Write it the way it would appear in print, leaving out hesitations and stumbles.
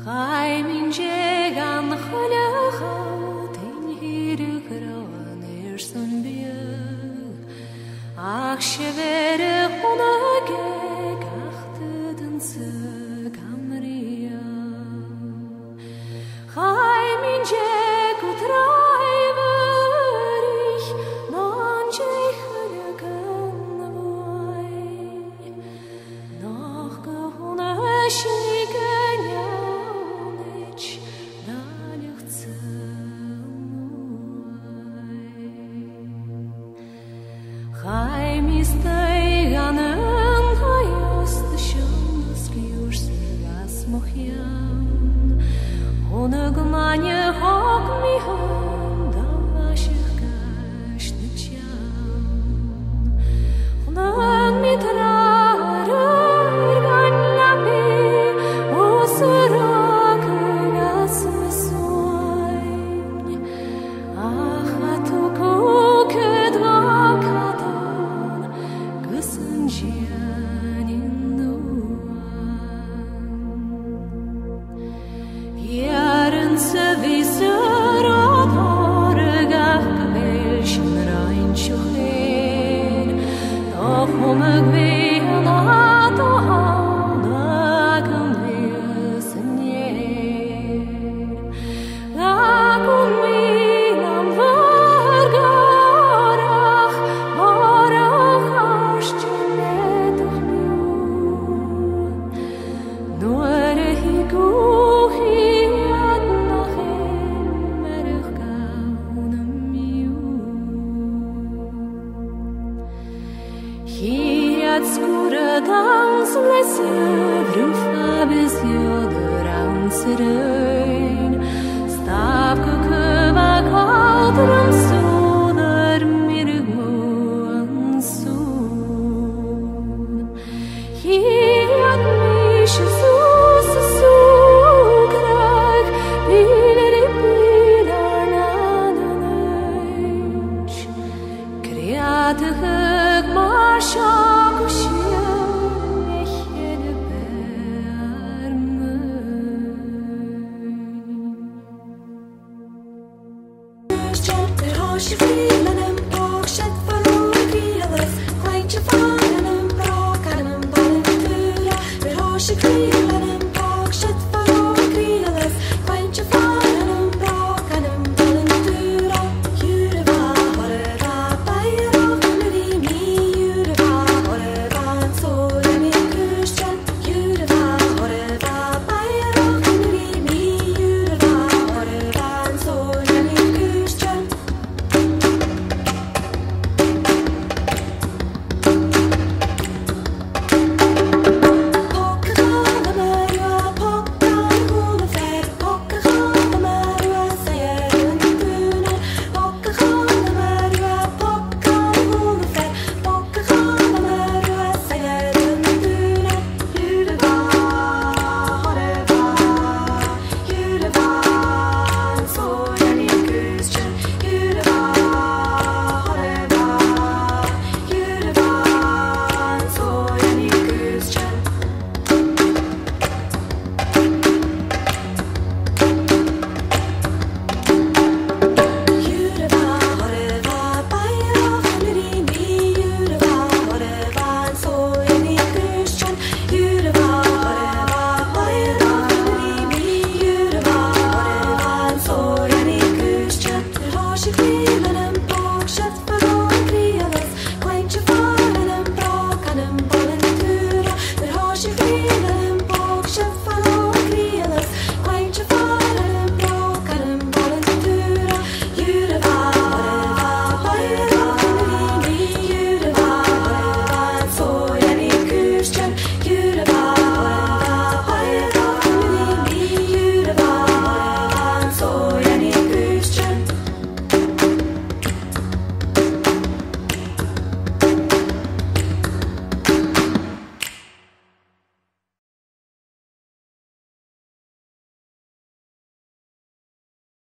Chai min jegan chalacha Tein hiru grawan sun biu Ach shevere chunage Gachte den Zug amria Chai min jeg utraiverig Non jeg chalagan voi Noch gehune schnigen Chai mi steiganen hayas de shons giurs gas mochian Honeg manje hok mi han da vashich gash de chan Honeg mi trarer gan lapi usurak gas mesoin Ach atuku kedva Jaren se visser at hargaf gevelschen rein schuchen Doch meg ven at hanagen vesen jer Lagun minam vargarach varach arstjenet och nu Noere higuchi Hiat skura dans lesje Vrufa bis joder anserein Stavke köva kaldrum soner mirgmo ansun Hiat mish sus sukrag Bileri bilar nadanöch Kreate hög marschak och sjön Ich hede bärmen Skjøtter har ikke frilenen og skjedd for noen kviles Klein ikke faren en brak, er en bare natura Vi har ikke kviles